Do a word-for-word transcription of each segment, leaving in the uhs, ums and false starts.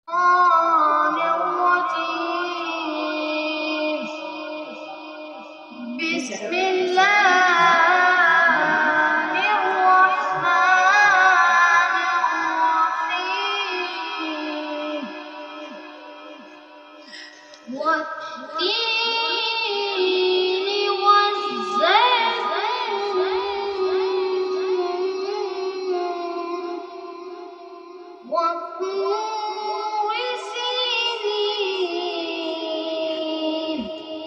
الشيطان الرجيم. بسم الله الرحمن الرحيم. والتين والزيتون وطور سينين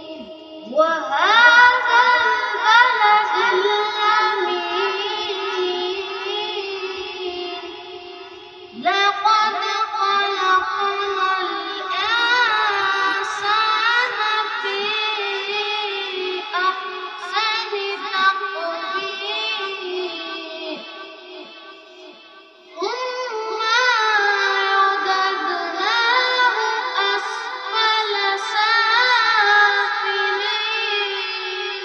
وهذا البلد الأمين. لقد خلقنا الإنسان في أحسن تقويم. ثم رددناه أسفل سافلين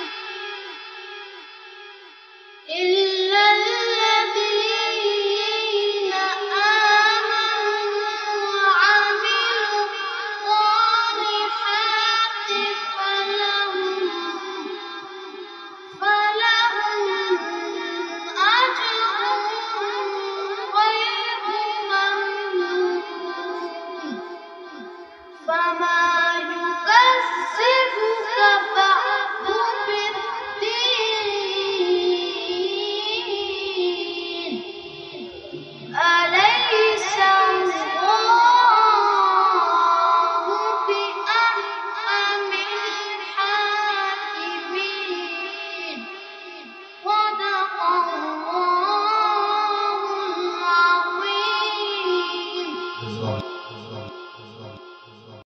إلا الذين آمنوا وعملوا الصالحات فلهم فلهم أجر غير ممنون. فما يكذبك بعد بالدين. أليس الله بأحكم الحاكمين. صدق الله العظيم.